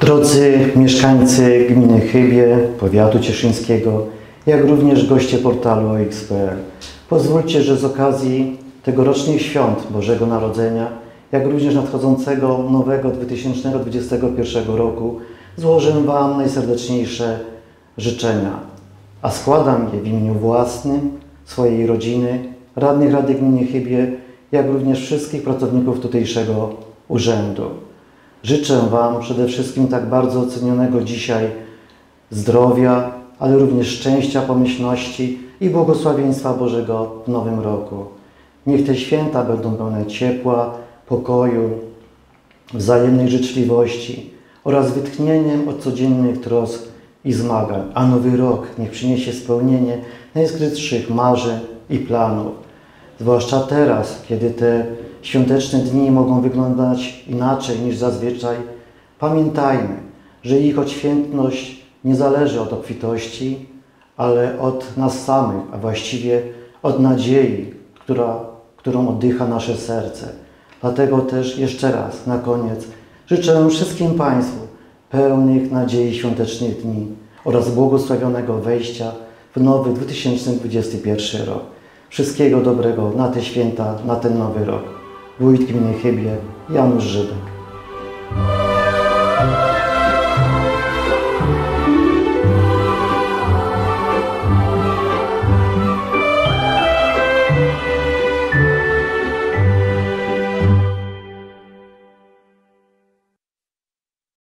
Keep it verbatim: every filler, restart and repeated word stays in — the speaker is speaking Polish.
Drodzy mieszkańcy gminy Chybie, powiatu cieszyńskiego, jak również goście portalu o x kropka p l, pozwólcie, że z okazji tegorocznych świąt Bożego Narodzenia, jak również nadchodzącego nowego dwa tysiące dwudziestego pierwszego roku, złożę Wam najserdeczniejsze życzenia, a składam je w imieniu własnym, swojej rodziny, radnych Rady Gminy Chybie, jak również wszystkich pracowników tutejszego urzędu. Życzę Wam przede wszystkim tak bardzo cenionego dzisiaj zdrowia, ale również szczęścia, pomyślności i błogosławieństwa Bożego w nowym roku. Niech te święta będą pełne ciepła, pokoju, wzajemnej życzliwości oraz wytchnieniem od codziennych trosk i zmagań, a nowy rok niech przyniesie spełnienie najskrytszych marzeń i planów. Zwłaszcza teraz, kiedy te świąteczne dni mogą wyglądać inaczej niż zazwyczaj, pamiętajmy, że ich odświętność nie zależy od obfitości, ale od nas samych, a właściwie od nadziei, która, którą oddycha nasze serce. Dlatego też jeszcze raz, na koniec, życzę wszystkim Państwu pełnych nadziei świątecznych dni oraz błogosławionego wejścia w nowy dwa tysiące dwudziesty pierwszy rok. Wszystkiego dobrego na te święta, na ten nowy rok. Wójt gminy Chybie, Janusz Żydek.